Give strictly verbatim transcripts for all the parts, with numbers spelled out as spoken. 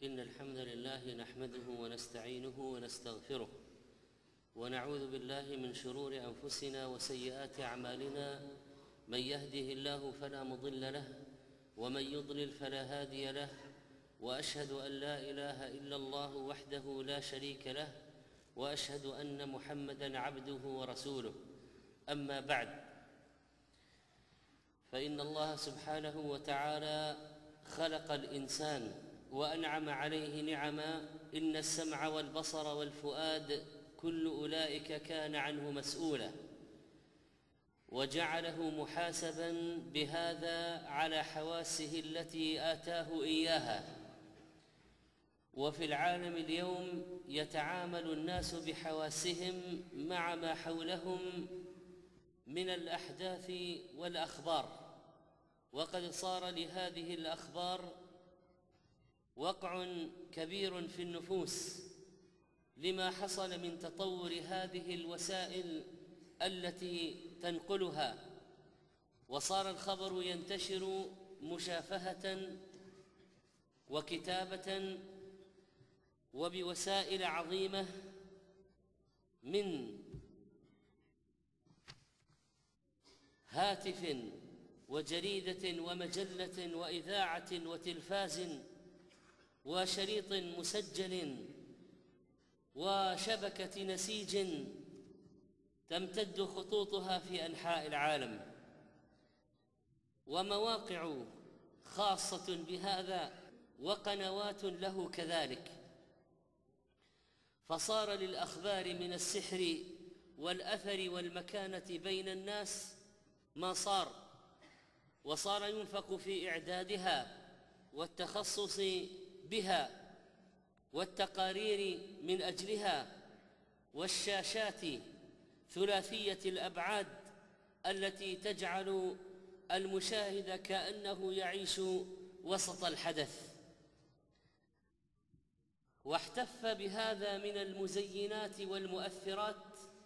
إن الحمد لله نحمده ونستعينه ونستغفره ونعوذ بالله من شرور أنفسنا وسيئات أعمالنا. من يهده الله فلا مضل له ومن يضلل فلا هادي له، وأشهد أن لا إله إلا الله وحده لا شريك له، وأشهد أن محمدًا عبده ورسوله. أما بعد، فإن الله سبحانه وتعالى خلق الإنسان وأنعم عليه نعما. إن السمع والبصر والفؤاد كل أولئك كان عنه مسؤولا، وجعله محاسبا بهذا على حواسه التي آتاه إياها. وفي العالم اليوم يتعامل الناس بحواسهم مع ما حولهم من الأحداث والأخبار، وقد صار لهذه الأخبار وقع كبير في النفوس لما حصل من تطور هذه الوسائل التي تنقلها، وصار الخبر ينتشر مشافهة وكتابة وبوسائل عظيمة من هاتف وجريدة ومجلة وإذاعة وتلفاز وشريط مسجل وشبكة نسيج تمتد خطوطها في أنحاء العالم، ومواقع خاصة بهذا وقنوات له كذلك. فصار للأخبار من السحر والأثر والمكانة بين الناس ما صار، وصار ينفق في إعدادها والتخصص بها والتقارير من أجلها، والشاشات ثلاثية الأبعاد التي تجعل المشاهد كأنه يعيش وسط الحدث. واحتف بهذا من المزينات والمؤثرات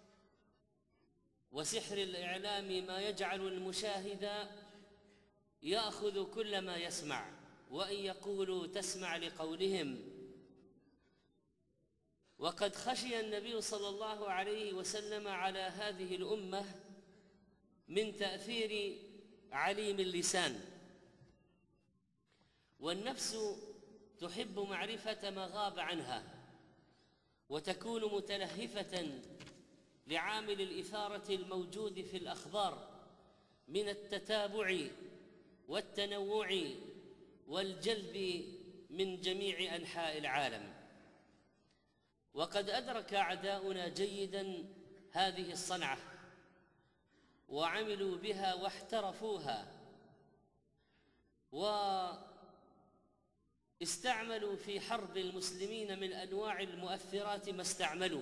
وسحر الإعلام ما يجعل المشاهد يأخذ كل ما يسمع، وإن يقولوا تسمع لقولهم. وقد خشي النبي صلى الله عليه وسلم على هذه الأمة من تأثير عليم اللسان، والنفس تحب معرفة ما غاب عنها، وتكون متلهفة لعامل الإثارة الموجود في الأخبار من التتابع والتنوع والجلب من جميع أنحاء العالم. وقد أدرك أعداؤنا جيداً هذه الصنعة وعملوا بها واحترفوها، واستعملوا في حرب المسلمين من أنواع المؤثرات ما استعملوا،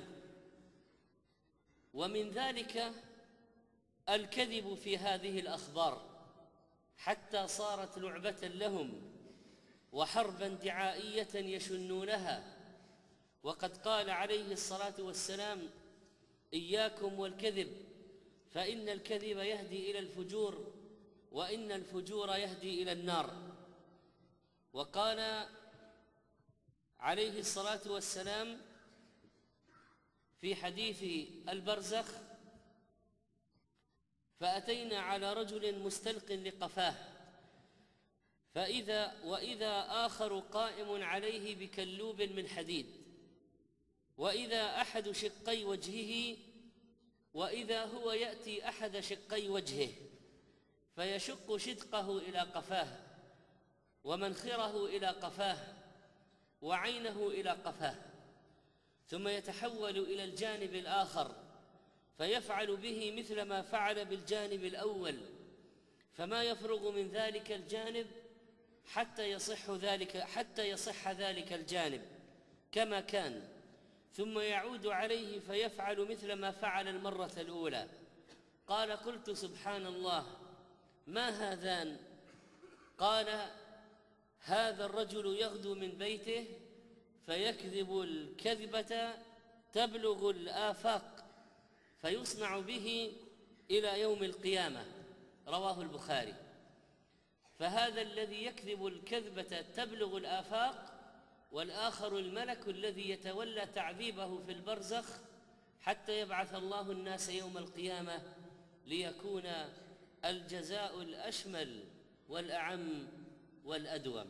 ومن ذلك الكذب في هذه الأخبار، حتى صارت لعبة لهم وحرباً دعائية يشنونها. وقد قال عليه الصلاة والسلام: إياكم والكذب، فإن الكذب يهدي إلى الفجور، وإن الفجور يهدي إلى النار. وقال عليه الصلاة والسلام في حديث البرزخ: فأتينا على رجل مستلق لقفاه، فإذا وإذا آخر قائم عليه بكلوب من حديد، وإذا أحد شقي وجهه وإذا هو يأتي أحد شقي وجهه فيشق شدقه إلى قفاه، ومنخره إلى قفاه، وعينه إلى قفاه، ثم يتحول إلى الجانب الآخر فيفعل به مثل ما فعل بالجانب الأول، فما يفرغ من ذلك الجانب حتى يصح ذلك حتى يصح ذلك الجانب كما كان، ثم يعود عليه فيفعل مثل ما فعل المرة الأولى. قال: قلت سبحان الله، ما هذان؟ قال: هذا الرجل يغدو من بيته فيكذب الكذبة تبلغ الآفاق فيصنع به إلى يوم القيامة. رواه البخاري. فهذا الذي يكذب الكذبة تبلغ الآفاق والآخر الملك الذي يتولى تعذيبه في البرزخ حتى يبعث الله الناس يوم القيامة ليكون الجزاء الأشمل والأعم والأدوم.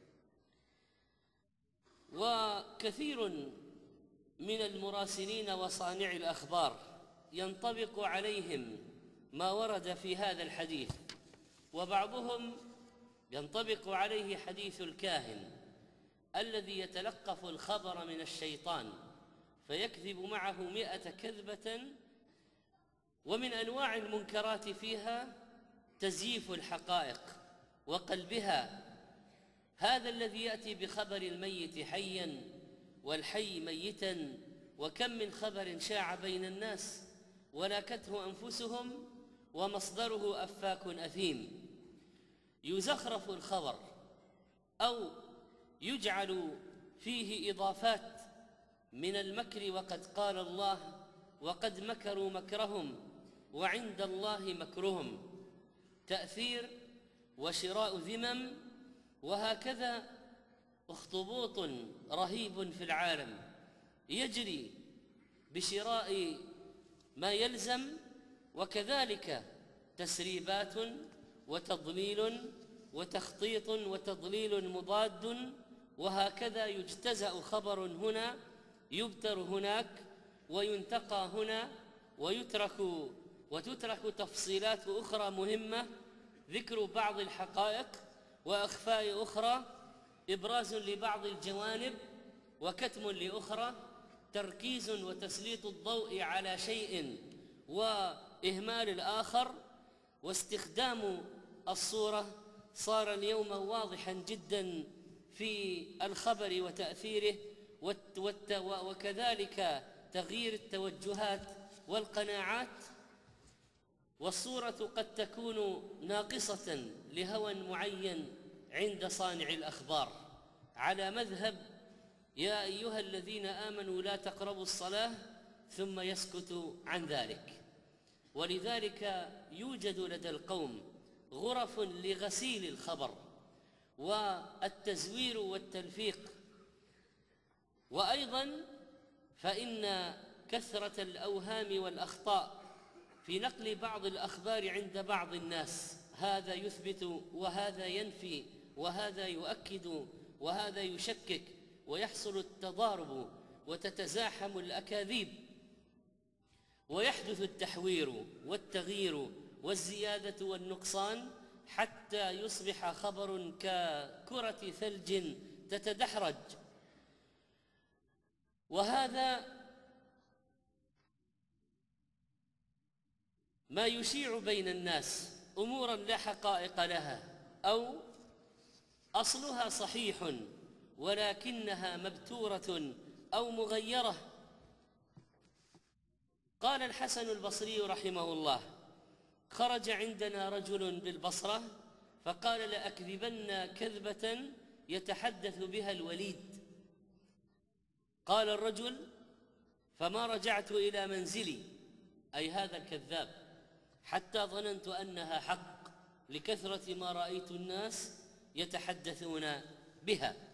وكثير من المراسلين وصانعي الأخبار ينطبق عليهم ما ورد في هذا الحديث، وبعضهم ينطبق عليه حديث الكاهن الذي يتلقف الخبر من الشيطان فيكذب معه مئة كذبة. ومن أنواع المنكرات فيها تزييف الحقائق وقلبها، هذا الذي يأتي بخبر الميت حيا والحي ميتا، وكم من خبر شاع بين الناس ولاكته أنفسهم ومصدره أفاك أثيم. يزخرف الخبر أو يجعل فيه إضافات من المكر، وقد قال الله وقد مكروا مكرهم وعند الله مكرهم، تأثير وشراء ذمم، وهكذا اخطبوط رهيب في العالم يجري بشراء ما يلزم، وكذلك تسريبات وتضليل وتخطيط وتضليل مضاد، وهكذا يجتزأ خبر هنا يبتر هناك وينتقى هنا ويترك وتترك تفصيلات أخرى مهمة، ذكر بعض الحقائق وإخفاء أخرى، إبراز لبعض الجوانب وكتم لأخرى، تركيز وتسليط الضوء على شيء وإهمال الآخر، واستخدام الصورة صار اليوم واضحا جدا في الخبر وتأثيره، وكذلك تغيير التوجهات والقناعات. والصورة قد تكون ناقصة لهوى معين عند صانع الأخبار، على مذهب يا أيها الذين آمنوا لا تقربوا الصلاة ثم يسكت عن ذلك. ولذلك يوجد لدى القوم غرف لغسيل الخبر والتزوير والتلفيق. وأيضا فإن كثرة الأوهام والأخطاء في نقل بعض الأخبار عند بعض الناس، هذا يثبت وهذا ينفي وهذا يؤكد وهذا يشكك، ويحصل التضارب وتتزاحم الأكاذيب، ويحدث التحوير والتغيير والزيادة والنقصان، حتى يصبح خبر ككرة ثلج تتدحرج. وهذا ما يشيع بين الناس أمورا لا حقائق لها، أو أصلها صحيح ولكنها مبتورة أو مغيرة. قال الحسن البصري رحمه الله: خرج عندنا رجل بالبصرة فقال: لأكذبن كذبة يتحدث بها الوليد. قال الرجل: فما رجعت إلى منزلي، أي هذا الكذاب، حتى ظننت أنها حق لكثرة ما رأيت الناس يتحدثون بها.